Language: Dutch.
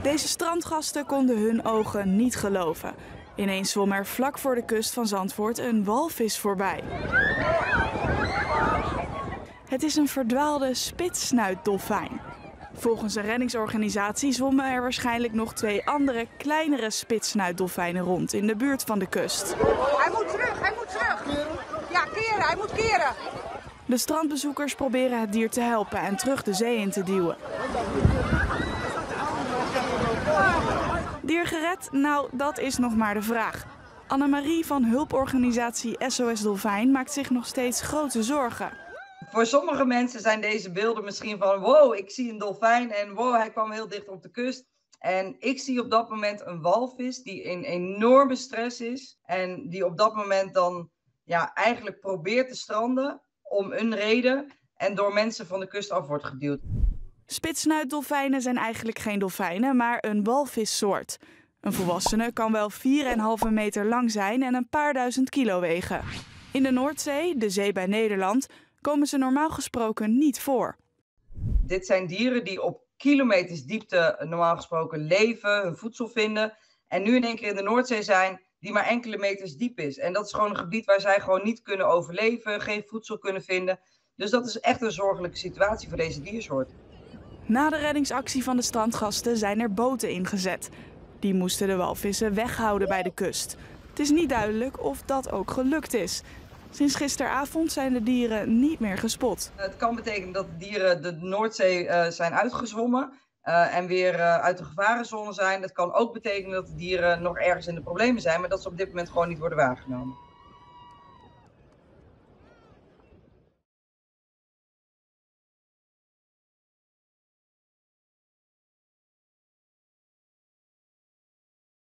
Deze strandgasten konden hun ogen niet geloven. Ineens zwom er vlak voor de kust van Zandvoort een walvis voorbij. Het is een verdwaalde spitssnuitdolfijn. Volgens een reddingsorganisatie zwommen er waarschijnlijk nog 2 andere, kleinere spitssnuitdolfijnen rond in de buurt van de kust. Hij moet terug. Ja, keren, hij moet keren. De strandbezoekers proberen het dier te helpen en terug de zee in te duwen. Dier gered? Nou, dat is nog maar de vraag. Annemarie van hulporganisatie SOS Dolfijn maakt zich nog steeds grote zorgen. Voor sommige mensen zijn deze beelden misschien van wow, ik zie een dolfijn en wow, hij kwam heel dicht op de kust. En ik zie op dat moment een walvis die in enorme stress is en die op dat moment dan eigenlijk probeert te stranden om een reden en door mensen van de kust af wordt geduwd. Spitsnuitdolfijnen zijn eigenlijk geen dolfijnen, maar een walvissoort. Een volwassene kan wel 4,5 meter lang zijn en een paar duizend kilo wegen. In de Noordzee, de zee bij Nederland, komen ze normaal gesproken niet voor. Dit zijn dieren die op kilometers diepte normaal gesproken leven, hun voedsel vinden. En nu in één keer in de Noordzee zijn die maar enkele meters diep is. En dat is gewoon een gebied waar zij gewoon niet kunnen overleven, geen voedsel kunnen vinden. Dus dat is echt een zorgelijke situatie voor deze diersoort. Na de reddingsactie van de strandgasten zijn er boten ingezet. Die moesten de walvissen weghouden bij de kust. Het is niet duidelijk of dat ook gelukt is. Sinds gisteravond zijn de dieren niet meer gespot. Het kan betekenen dat de dieren de Noordzee zijn uitgezwommen en weer uit de gevarenzone zijn. Dat kan ook betekenen dat de dieren nog ergens in de problemen zijn, maar dat ze op dit moment gewoon niet worden waargenomen.